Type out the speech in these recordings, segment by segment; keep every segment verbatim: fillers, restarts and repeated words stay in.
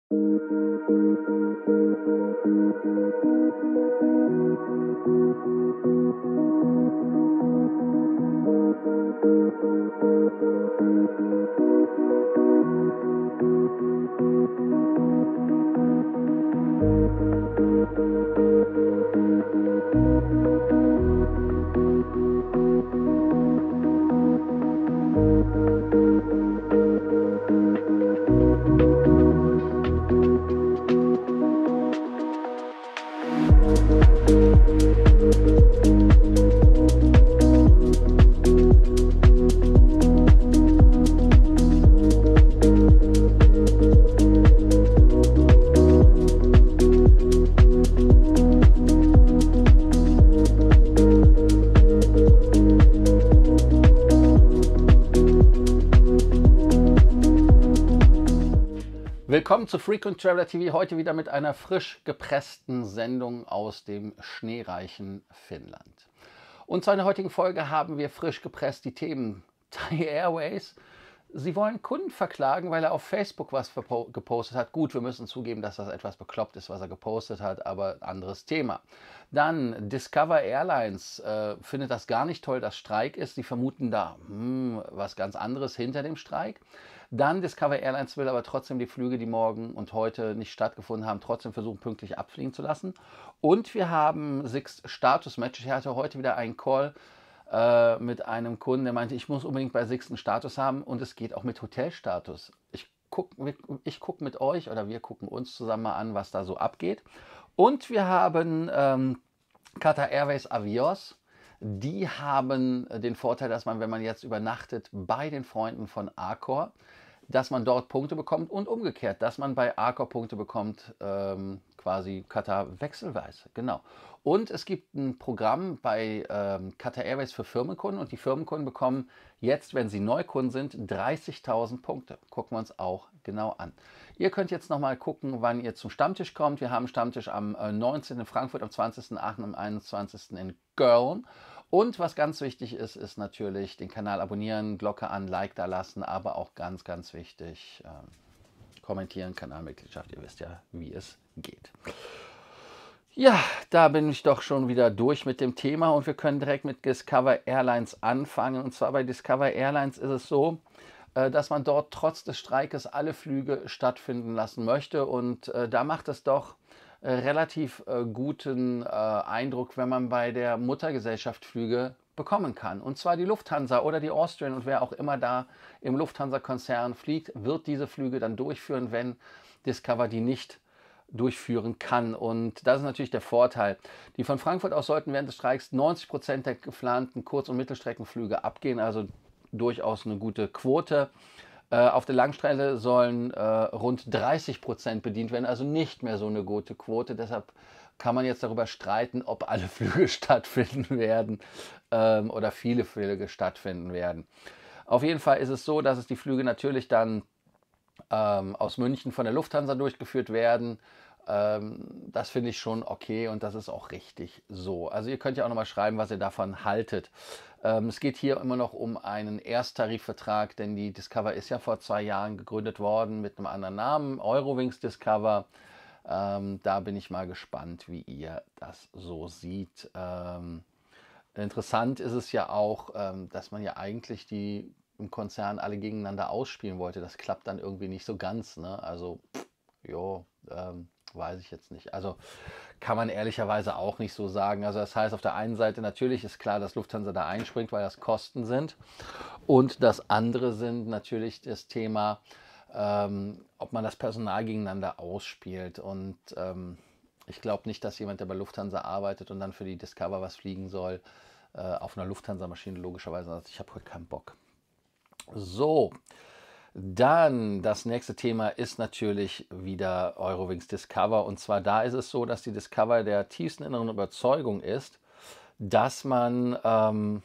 Willkommen zu Frequent Traveler T V, heute wieder mit einer frisch gepressten Sendung aus dem schneereichen Finnland. Und zu einer heutigen Folge haben wir frisch gepresst die Themen Thai Airways. Sie wollen Kunden verklagen, weil er auf Facebook was gepostet hat. Gut, wir müssen zugeben, dass das etwas bekloppt ist, was er gepostet hat, aber anderes Thema. Dann Discover Airlines äh, findet das gar nicht toll, dass Streik ist. Sie vermuten da hm, was ganz anderes hinter dem Streik. Dann Discover Airlines will aber trotzdem die Flüge, die morgen und heute nicht stattgefunden haben, trotzdem versuchen, pünktlich abfliegen zu lassen. Und wir haben Sixt Status Match. Ich hatte heute wieder einen Call äh, mit einem Kunden, der meinte, ich muss unbedingt bei Sixt einen Status haben und es geht auch mit Hotelstatus. Ich gucke ich guck mit euch oder wir gucken uns zusammen mal an, was da so abgeht. Und wir haben ähm, Qatar Airways Avios. Die haben den Vorteil, dass man, wenn man jetzt übernachtet bei den Freunden von Accor, dass man dort Punkte bekommt und umgekehrt, dass man bei Accor Punkte bekommt, ähm, quasi Qatar wechselweise. Genau. Und es gibt ein Programm bei ähm, Qatar Airways für Firmenkunden und die Firmenkunden bekommen jetzt, wenn sie Neukunden sind, dreißigtausend Punkte. Gucken wir uns auch genau an. Ihr könnt jetzt nochmal gucken, wann ihr zum Stammtisch kommt. Wir haben Stammtisch am äh, neunzehnten in Frankfurt, am zwanzigsten in Aachen, am einundzwanzigsten in Köln. Und was ganz wichtig ist, ist natürlich den Kanal abonnieren, Glocke an, Like da lassen, aber auch ganz, ganz wichtig, ähm, kommentieren, Kanalmitgliedschaft, ihr wisst ja, wie es geht. Ja, da bin ich doch schon wieder durch mit dem Thema und wir können direkt mit Discover Airlines anfangen. Und zwar bei Discover Airlines ist es so, äh, dass man dort trotz des Streikes alle Flüge stattfinden lassen möchte und äh, da macht es doch relativ äh, guten äh, Eindruck, wenn man bei der Muttergesellschaft Flüge bekommen kann. Und zwar die Lufthansa oder die Austrian und wer auch immer da im Lufthansa-Konzern fliegt, wird diese Flüge dann durchführen, wenn Discover die nicht durchführen kann. Und das ist natürlich der Vorteil. Die von Frankfurt aus sollten während des Streiks neunzig Prozent der geplanten Kurz- und Mittelstreckenflüge abgehen, also durchaus eine gute Quote. Auf der Langstrecke sollen äh, rund dreißig Prozent bedient werden, also nicht mehr so eine gute Quote. Deshalb kann man jetzt darüber streiten, ob alle Flüge stattfinden werden ähm, oder viele Flüge stattfinden werden. Auf jeden Fall ist es so, dass es die Flüge natürlich dann ähm, aus München von der Lufthansa durchgeführt werden. Ähm, das finde ich schon okay und das ist auch richtig so. Also ihr könnt ja auch nochmal schreiben, was ihr davon haltet. Ähm, es geht hier immer noch um einen Ersttarifvertrag, denn die Discover ist ja vor zwei Jahren gegründet worden mit einem anderen Namen, Eurowings Discover. Ähm, da bin ich mal gespannt, wie ihr das so seht. Ähm, interessant ist es ja auch, ähm, dass man ja eigentlich die im Konzern alle gegeneinander ausspielen wollte. Das klappt dann irgendwie nicht so ganz, ne? Also, jo, ähm, weiß ich jetzt nicht. Also kann man ehrlicherweise auch nicht so sagen. Also das heißt, auf der einen Seite natürlich ist klar, dass Lufthansa da einspringt, weil das Kosten sind. Und das andere sind natürlich das Thema, ähm, ob man das Personal gegeneinander ausspielt. Und ähm, ich glaube nicht, dass jemand, der bei Lufthansa arbeitet und dann für die Discover was fliegen soll, äh, auf einer Lufthansa-Maschine logischerweise sagt, ich habe heute keinen Bock. So. Dann das nächste Thema ist natürlich wieder Eurowings Discover. Und zwar da ist es so, dass die Discover der tiefsten inneren Überzeugung ist, dass man ähm,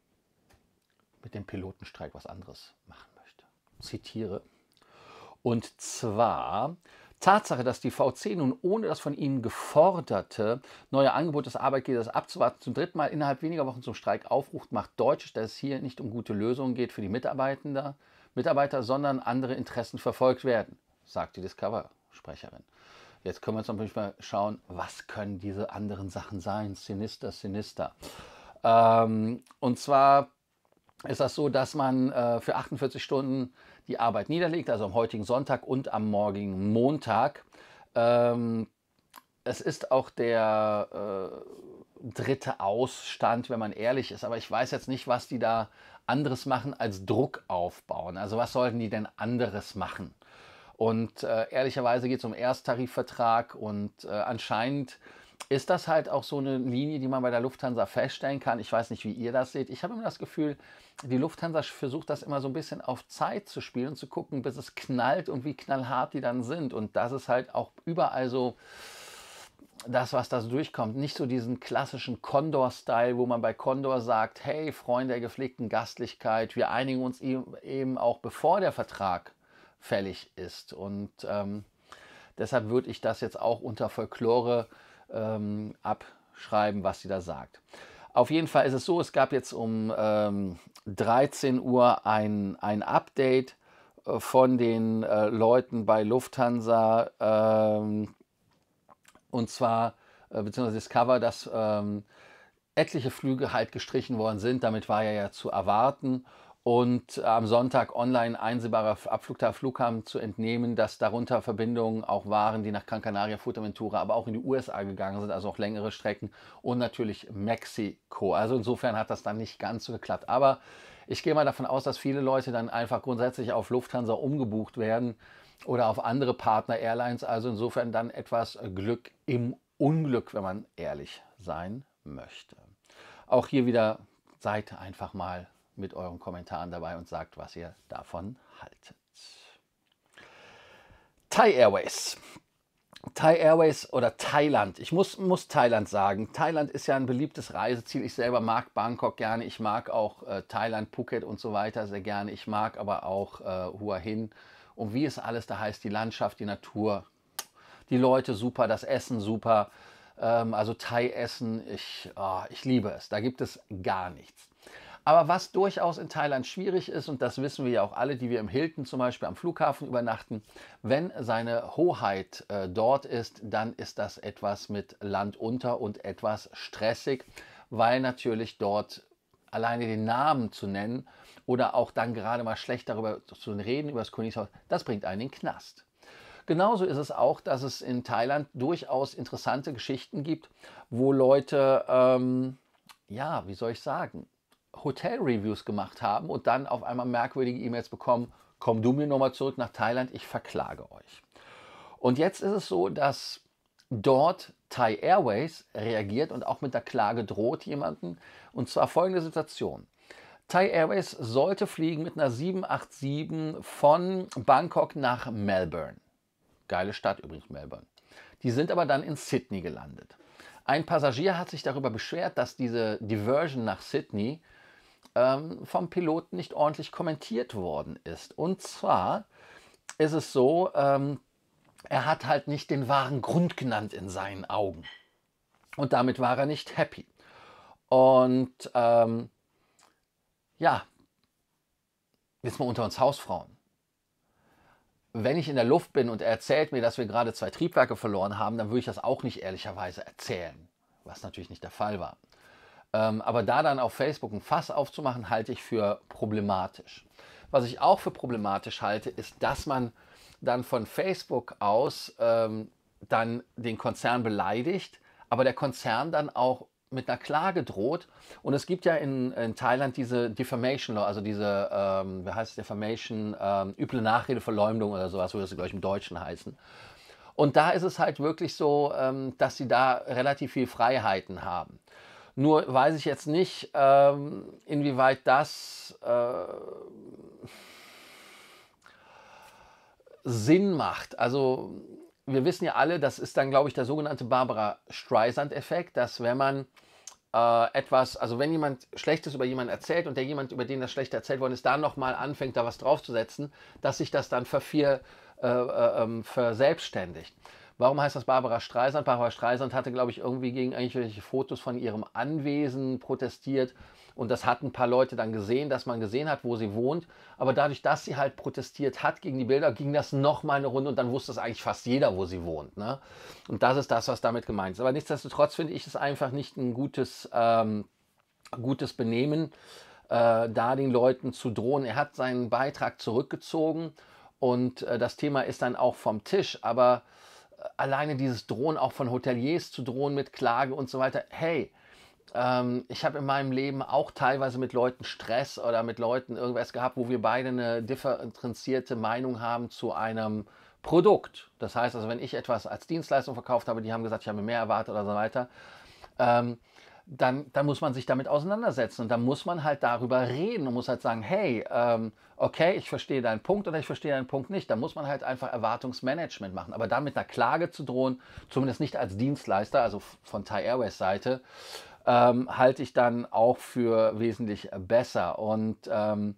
mit dem Pilotenstreik was anderes machen möchte. Zitiere. Und zwar Tatsache, dass die V C nun ohne das von ihnen geforderte neue Angebot des Arbeitgebers abzuwarten zum dritten Mal innerhalb weniger Wochen zum Streik aufruft, macht deutlich, dass es hier nicht um gute Lösungen geht für die Mitarbeitenden. Mitarbeiter, sondern andere Interessen verfolgt werden, sagt die Discover Synchronsprecherin. Jetzt können wir uns natürlich mal schauen, was können diese anderen Sachen sein? Sinister, sinister. Ähm, und zwar ist das so, dass man äh, für achtundvierzig Stunden die Arbeit niederlegt, also am heutigen Sonntag und am morgigen Montag. Ähm, es ist auch der äh, dritte Ausstand, wenn man ehrlich ist, aber ich weiß jetzt nicht, was die da anderes machen als Druck aufbauen. Also was sollten die denn anderes machen? Und äh, ehrlicherweise geht es um Ersttarifvertrag und äh, anscheinend ist das halt auch so eine Linie, die man bei der Lufthansa feststellen kann. Ich weiß nicht, wie ihr das seht. Ich habe immer das Gefühl, die Lufthansa versucht das immer so ein bisschen auf Zeit zu spielen und zu gucken, bis es knallt und wie knallhart die dann sind. Und das ist halt auch überall so das, was das durchkommt. Nicht so diesen klassischen Condor-Style, wo man bei Condor sagt, hey, Freunde der gepflegten Gastlichkeit, wir einigen uns eben auch, bevor der Vertrag fällig ist. Und ähm, deshalb würde ich das jetzt auch unter Folklore ähm, abschreiben, was sie da sagt. Auf jeden Fall ist es so, es gab jetzt um ähm, dreizehn Uhr ein, ein Update äh, von den äh, Leuten bei Lufthansa, ähm, und zwar, äh, beziehungsweise Discover, dass ähm, etliche Flüge halt gestrichen worden sind. Damit war ja, ja zu erwarten. Und am Sonntag online einsehbarer Abflug Flughafen zu entnehmen, dass darunter Verbindungen auch waren, die nach Gran Canaria, Fuerteventura, aber auch in die U S A gegangen sind, also auch längere Strecken und natürlich Mexiko. Also insofern hat das dann nicht ganz so geklappt. Aber ich gehe mal davon aus, dass viele Leute dann einfach grundsätzlich auf Lufthansa umgebucht werden oder auf andere Partner-Airlines. Also insofern dann etwas Glück im Unglück, wenn man ehrlich sein möchte. Auch hier wieder seid einfach mal mit euren Kommentaren dabei und sagt, was ihr davon haltet. Thai Airways. Thai Airways oder Thailand. Ich muss, muss Thailand sagen. Thailand ist ja ein beliebtes Reiseziel. Ich selber mag Bangkok gerne. Ich mag auch äh, Thailand, Phuket und so weiter sehr gerne. Ich mag aber auch äh, Hua Hin. Und wie es alles da heißt, die Landschaft, die Natur, die Leute super, das Essen super. Ähm, also Thai-Essen, ich, oh, ich liebe es. Da gibt es gar nichts. Aber was durchaus in Thailand schwierig ist, und das wissen wir ja auch alle, die wir im Hilton zum Beispiel am Flughafen übernachten, wenn seine Hoheit äh, dort ist, dann ist das etwas mit Land unter und etwas stressig, weil natürlich dort alleine den Namen zu nennen oder auch dann gerade mal schlecht darüber zu reden, über das Königshaus, das bringt einen in den Knast. Genauso ist es auch, dass es in Thailand durchaus interessante Geschichten gibt, wo Leute, ähm, ja, wie soll ich sagen, Hotel-Reviews gemacht haben und dann auf einmal merkwürdige E-Mails bekommen, komm du mir nochmal zurück nach Thailand, ich verklage euch. Und jetzt ist es so, dass dort Thai Airways reagiert und auch mit der Klage droht jemanden. Und zwar folgende Situation. Thai Airways sollte fliegen mit einer sieben acht sieben von Bangkok nach Melbourne. Geile Stadt übrigens, Melbourne. Die sind aber dann in Sydney gelandet. Ein Passagier hat sich darüber beschwert, dass diese Diversion nach Sydney ähm, vom Piloten nicht ordentlich kommentiert worden ist. Und zwar ist es so, ähm, er hat halt nicht den wahren Grund genannt in seinen Augen. Und damit war er nicht happy. Und ähm, ja, jetzt mal unter uns Hausfrauen. Wenn ich in der Luft bin und er erzählt mir, dass wir gerade zwei Triebwerke verloren haben, dann würde ich das auch nicht ehrlicherweise erzählen, was natürlich nicht der Fall war. Ähm, aber da dann auf Facebook ein Fass aufzumachen, halte ich für problematisch. Was ich auch für problematisch halte, ist, dass man dann von Facebook aus ähm, dann den Konzern beleidigt, aber der Konzern dann auch mit einer Klage droht. Und es gibt ja in, in Thailand diese Defamation Law, also diese, ähm, wie heißt es, Defamation, ähm, üble Nachrede, Verleumdung oder sowas, würde es, glaube ich, im Deutschen heißen. Und da ist es halt wirklich so, ähm, dass sie da relativ viel Freiheiten haben. Nur weiß ich jetzt nicht, ähm, inwieweit das äh, Sinn macht. Also wir wissen ja alle, das ist dann, glaube ich, der sogenannte Barbara Streisand-Effekt, dass wenn man äh, etwas, also wenn jemand Schlechtes über jemanden erzählt und der jemand, über den das Schlechte erzählt worden ist, dann nochmal anfängt, da was draufzusetzen, dass sich das dann vervier, äh, äh, verselbstständigt. Warum heißt das Barbara Streisand? Barbara Streisand hatte, glaube ich, irgendwie gegen irgendwelche Fotos von ihrem Anwesen protestiert. Und das hatten ein paar Leute dann gesehen, dass man gesehen hat, wo sie wohnt. Aber dadurch, dass sie halt protestiert hat gegen die Bilder, ging das nochmal eine Runde und dann wusste es eigentlich fast jeder, wo sie wohnt. Ne? Und das ist das, was damit gemeint ist. Aber nichtsdestotrotz finde ich es einfach nicht ein gutes, ähm, gutes Benehmen, äh, da den Leuten zu drohen. Er hat seinen Beitrag zurückgezogen und äh, das Thema ist dann auch vom Tisch. Aber äh, alleine dieses Drohen, auch von Hoteliers zu drohen mit Klage und so weiter, hey, ähm, ich habe in meinem Leben auch teilweise mit Leuten Stress oder mit Leuten irgendwas gehabt, wo wir beide eine differenzierte Meinung haben zu einem Produkt. Das heißt also, wenn ich etwas als Dienstleistung verkauft habe, die haben gesagt, ich habe mir mehr erwartet oder so weiter, ähm, dann, dann muss man sich damit auseinandersetzen und dann muss man halt darüber reden und muss halt sagen, hey, ähm, okay, ich verstehe deinen Punkt oder ich verstehe deinen Punkt nicht. Da muss man halt einfach Erwartungsmanagement machen. Aber dann mit einer Klage zu drohen, zumindest nicht als Dienstleister, also von Thai Airways Seite, ähm, halte ich dann auch für wesentlich besser. Und ähm,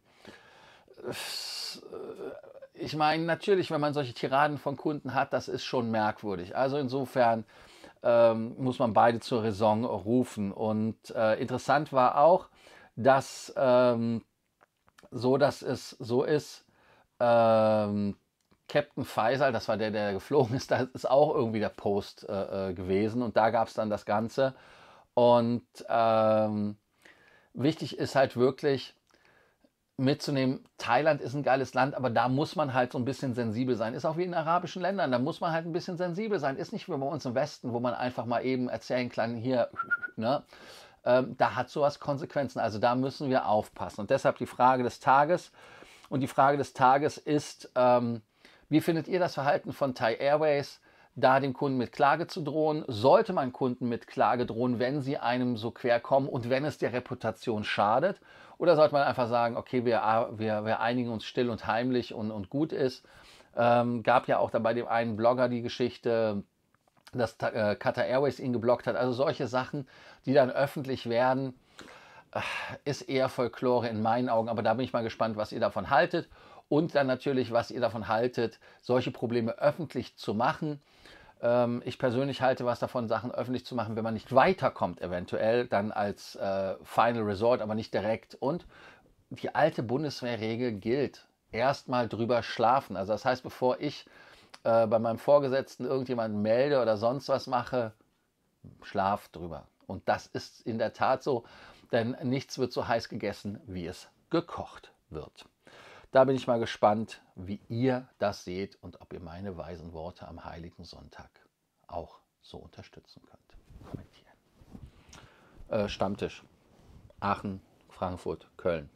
ich meine, natürlich, wenn man solche Tiraden von Kunden hat, das ist schon merkwürdig. Also insofern ähm, muss man beide zur Raison rufen. Und äh, interessant war auch, dass ähm, so, dass es so ist, ähm, Captain Faisal, das war der, der geflogen ist, das ist auch irgendwie der Post äh, gewesen und da gab es dann das Ganze. Und ähm, wichtig ist halt wirklich mitzunehmen, Thailand ist ein geiles Land, aber da muss man halt so ein bisschen sensibel sein. Ist auch wie in arabischen Ländern, da muss man halt ein bisschen sensibel sein. Ist nicht wie bei uns im Westen, wo man einfach mal eben erzählen kann, hier, ne? Ähm, da hat sowas Konsequenzen. Also da müssen wir aufpassen. Und deshalb die Frage des Tages. Und die Frage des Tages ist, ähm, wie findet ihr das Verhalten von Thai Airways, da dem Kunden mit Klage zu drohen? Sollte man Kunden mit Klage drohen, wenn sie einem so quer kommen und wenn es der Reputation schadet? Oder sollte man einfach sagen, okay, wir, wir, wir einigen uns still und heimlich und, und gut ist? Ähm, gab ja auch da bei dem einen Blogger die Geschichte, dass äh, Qatar Airways ihn geblockt hat. Also solche Sachen, die dann öffentlich werden, äh, ist eher Folklore in meinen Augen. Aber da bin ich mal gespannt, was ihr davon haltet. Und dann natürlich, was ihr davon haltet, solche Probleme öffentlich zu machen. Ähm, ich persönlich halte was davon, Sachen öffentlich zu machen, wenn man nicht weiterkommt, eventuell dann als äh, Final Resort, aber nicht direkt. Und die alte Bundeswehrregel gilt. Erstmal drüber schlafen. Also das heißt, bevor ich äh, bei meinem Vorgesetzten irgendjemanden melde oder sonst was mache, schlaf drüber. Und das ist in der Tat so, denn nichts wird so heiß gegessen, wie es gekocht wird. Da bin ich mal gespannt, wie ihr das seht und ob ihr meine weisen Worte am Heiligen Sonntag auch so unterstützen könnt. Kommentieren. Äh, Stammtisch. Aachen, Frankfurt, Köln.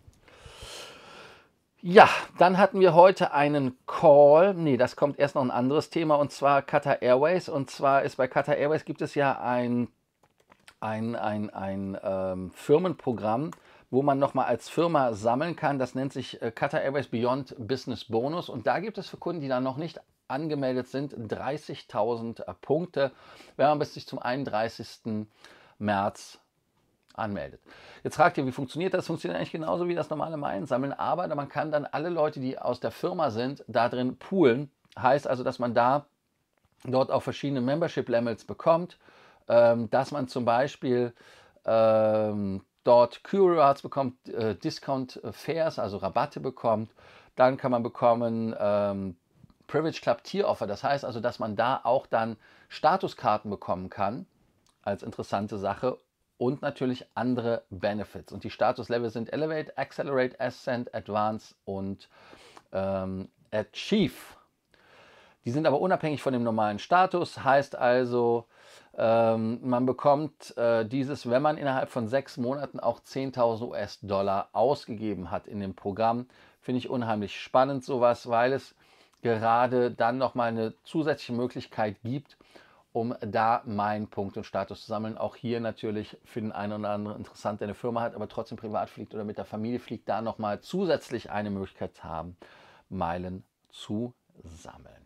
Ja, dann hatten wir heute einen Call. Nee, das kommt erst noch ein anderes Thema und zwar Qatar Airways. Und zwar ist bei Qatar Airways gibt es ja ein, ein, ein, ein ähm, Firmenprogramm, wo man nochmal als Firma sammeln kann. Das nennt sich äh, Qatar Airways Beyond Business Bonus. Und da gibt es für Kunden, die da noch nicht angemeldet sind, dreißigtausend äh, Punkte, wenn man bis zum einunddreißigsten März anmeldet. Jetzt fragt ihr, wie funktioniert das? Das funktioniert eigentlich genauso wie das normale Meilensammeln, aber man kann dann alle Leute, die aus der Firma sind, da drin poolen. Heißt also, dass man da dort auch verschiedene Membership-Levels bekommt, ähm, dass man zum Beispiel ähm, dort Q-Rewards bekommt, äh, Discount-Fares, also Rabatte bekommt. Dann kann man bekommen ähm, Privilege Club Tier Offer, das heißt also, dass man da auch dann Statuskarten bekommen kann, als interessante Sache. Und natürlich andere Benefits. Und die Statuslevel sind Elevate, Accelerate, Ascend, Advance und ähm, Achieve. Die sind aber unabhängig von dem normalen Status. Heißt also, ähm, man bekommt äh, dieses, wenn man innerhalb von sechs Monaten auch zehntausend US-Dollar ausgegeben hat in dem Programm. Finde ich unheimlich spannend sowas, weil es gerade dann nochmal eine zusätzliche Möglichkeit gibt, um da meinen Punkt und Status zu sammeln. Auch hier natürlich für den einen oder anderen interessant, der eine Firma hat, aber trotzdem privat fliegt oder mit der Familie fliegt, da nochmal zusätzlich eine Möglichkeit zu haben, Meilen zu sammeln.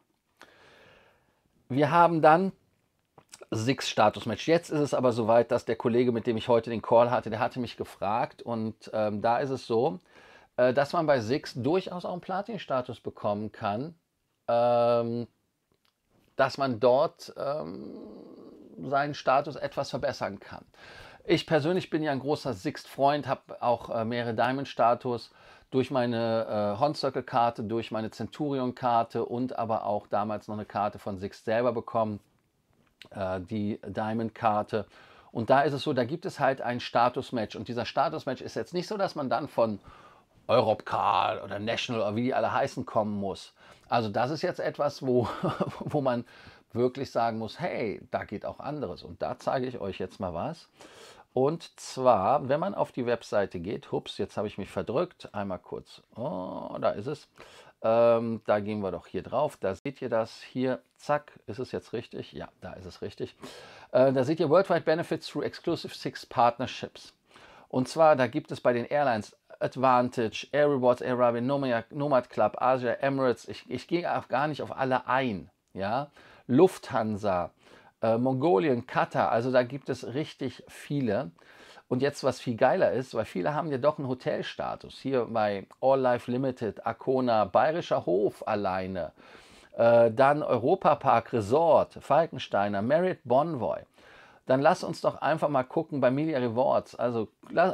Wir haben dann Six Status-Match. Jetzt ist es aber soweit, dass der Kollege, mit dem ich heute den Call hatte, der hatte mich gefragt und ähm, da ist es so, äh, dass man bei Six durchaus auch einen Platin-Status bekommen kann. Ähm, dass man dort ähm, seinen Status etwas verbessern kann. Ich persönlich bin ja ein großer Sixt-Freund, habe auch äh, mehrere Diamond-Status durch meine äh, Horn-Circle-Karte, durch meine Centurion-Karte und aber auch damals noch eine Karte von Sixt selber bekommen, äh, die Diamond-Karte. Und da ist es so, da gibt es halt ein Status-Match. Und dieser Status-Match ist jetzt nicht so, dass man dann von Europcar oder National oder wie die alle heißen kommen muss. Also das ist jetzt etwas, wo, wo man wirklich sagen muss, hey, da geht auch anderes. Und da zeige ich euch jetzt mal was. Und zwar, wenn man auf die Webseite geht, hups, jetzt habe ich mich verdrückt, einmal kurz, oh, da ist es. Ähm, da gehen wir doch hier drauf, da seht ihr das hier, zack, ist es jetzt richtig? Ja, da ist es richtig. Äh, da seht ihr Worldwide Benefits through Exclusive Six Partnerships. Und zwar, da gibt es bei den Airlines Advantage, Air Rewards, Air Arabian, Nomad, Nomad Club, Asia, Emirates, ich, ich gehe auch gar nicht auf alle ein, ja, Lufthansa, äh, Mongolien, Katar, also da gibt es richtig viele. Und jetzt, was viel geiler ist, weil viele haben ja doch einen Hotelstatus. Hier bei All Life Limited, Arkona, Bayerischer Hof alleine, äh, dann Europapark Resort, Falkensteiner, Marriott Bonvoy. Dann lass uns doch einfach mal gucken bei Melia Rewards. Also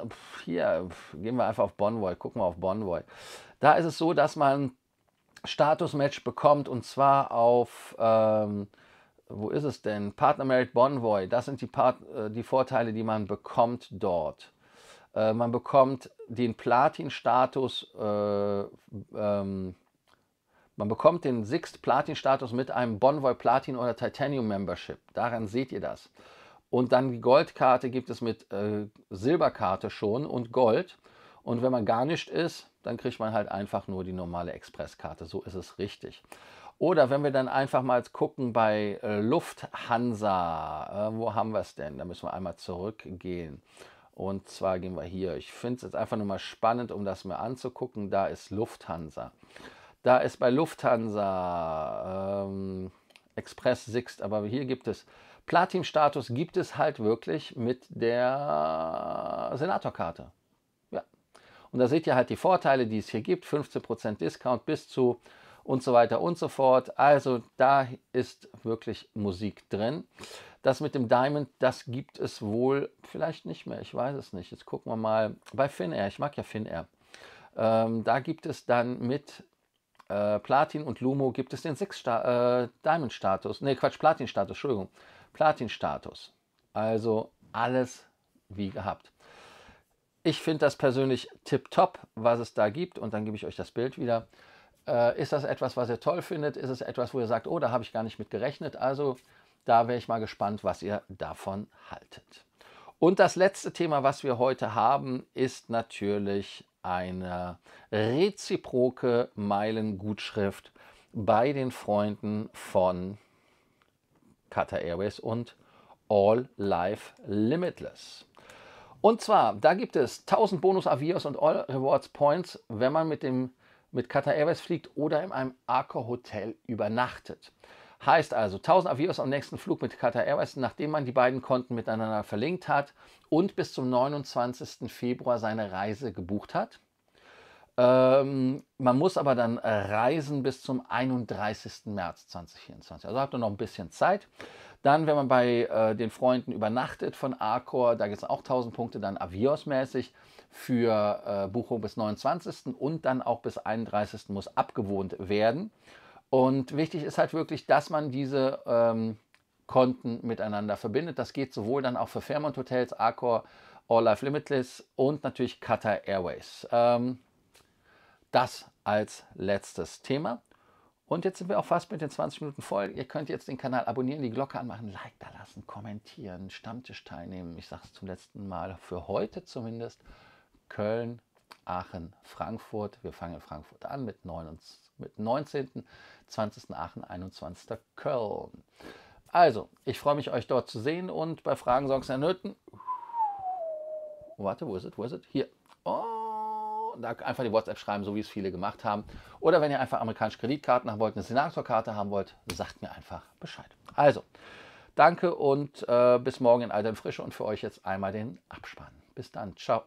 hier gehen wir einfach auf Bonvoy, gucken wir auf Bonvoy. Da ist es so, dass man Status-Match bekommt und zwar auf, ähm, wo ist es denn? Partner Marriott Bonvoy. Das sind die, Part, äh, die Vorteile, die man bekommt dort. Äh, man bekommt den Platin-Status, äh, ähm, man bekommt den Sixt Platin-Status mit einem Bonvoy Platin oder Titanium Membership. Daran seht ihr das. Und dann die Goldkarte gibt es mit äh, Silberkarte schon und Gold. Und wenn man garnischt ist, dann kriegt man halt einfach nur die normale Expresskarte. So ist es richtig. Oder wenn wir dann einfach mal gucken bei äh, Lufthansa, äh, wo haben wir es denn? Da müssen wir einmal zurückgehen. Und zwar gehen wir hier. Ich finde es jetzt einfach nur mal spannend, um das mir anzugucken. Da ist Lufthansa. Da ist bei Lufthansa ähm, Express Sixt, aber hier gibt es Platin-Status, gibt es halt wirklich mit der Senatorkarte. Ja. Und da seht ihr halt die Vorteile, die es hier gibt. fünfzehn Prozent Discount bis zu und so weiter und so fort. Also da ist wirklich Musik drin. Das mit dem Diamond, das gibt es wohl vielleicht nicht mehr. Ich weiß es nicht. Jetzt gucken wir mal bei Finnair. Ich mag ja Finnair. Ähm, da gibt es dann mit äh, Platin und Lumo gibt es den Six äh, Diamond-Status. Ne, Quatsch, Platin-Status, Entschuldigung. Platin-Status. Also alles wie gehabt. Ich finde das persönlich tipptopp, was es da gibt. Und dann gebe ich euch das Bild wieder. Äh, ist das etwas, was ihr toll findet? Ist es etwas, wo ihr sagt, oh, da habe ich gar nicht mit gerechnet? Also da wäre ich mal gespannt, was ihr davon haltet. Und das letzte Thema, was wir heute haben, ist natürlich eine reziproke Meilengutschrift bei den Freunden von Qatar Airways und All Life Limitless. Und zwar, da gibt es tausend Bonus Avios und All Rewards Points, wenn man mit, dem, mit Qatar Airways fliegt oder in einem Accor Hotel übernachtet. Heißt also tausend Avios am nächsten Flug mit Qatar Airways, nachdem man die beiden Konten miteinander verlinkt hat und bis zum neunundzwanzigsten Februar seine Reise gebucht hat. Ähm, man muss aber dann reisen bis zum einunddreißigsten März zweitausendvierundzwanzig. Also habt ihr noch ein bisschen Zeit. Dann, wenn man bei äh, den Freunden übernachtet von Accor, da gibt es auch tausend Punkte, dann Avios-mäßig für äh, Buchung bis neunundzwanzigsten und dann auch bis einunddreißigsten muss abgewohnt werden. Und wichtig ist halt wirklich, dass man diese ähm, Konten miteinander verbindet. Das geht sowohl dann auch für Fairmont Hotels, Accor, All Life Limitless und natürlich Qatar Airways. Ähm, das als letztes Thema. Und jetzt sind wir auch fast mit den zwanzig Minuten voll. Ihr könnt jetzt den Kanal abonnieren, die Glocke anmachen, Like da lassen, kommentieren, Stammtisch teilnehmen. Ich sage es zum letzten Mal, für heute zumindest. Köln, Aachen, Frankfurt. Wir fangen in Frankfurt an mit, mit neunzehnten zwanzigsten Aachen, einundzwanzigsten Köln. Also, ich freue mich, euch dort zu sehen und bei Fragen, Sorgen, Nöten. Warte, wo ist es? Wo ist es? Hier. Oh, da einfach die WhatsApp schreiben, so wie es viele gemacht haben. Oder wenn ihr einfach amerikanische Kreditkarten haben wollt, eine Senatorkarte haben wollt, sagt mir einfach Bescheid. Also, danke und äh, bis morgen in alter und Frische und für euch jetzt einmal den Abspann. Bis dann. Ciao.